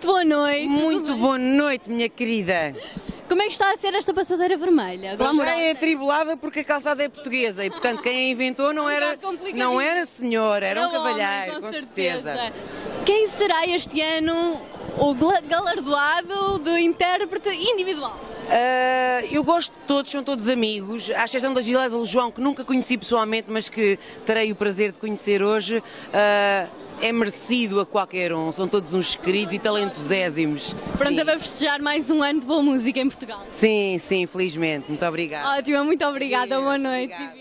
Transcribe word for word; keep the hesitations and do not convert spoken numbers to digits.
boa noite. Muito boa noite, minha querida. Como é que está a ser esta passadeira vermelha? Já é atribulada porque a calçada é portuguesa e, portanto, quem a inventou não era, não era senhor, era um cavalheiro, com, com certeza. Quem será este ano o galardoado de intérprete individual? Uh, eu gosto de todos, são todos amigos, à exceção da Gilesa João, que nunca conheci pessoalmente, mas que terei o prazer de conhecer hoje. Uh, é merecido a qualquer um, são todos uns queridos e talentosésimos. Pronto, vai festejar mais um ano de boa música em Portugal. Sim, sim, felizmente. Muito obrigada. Ótimo, muito obrigada, boa noite. Obrigada.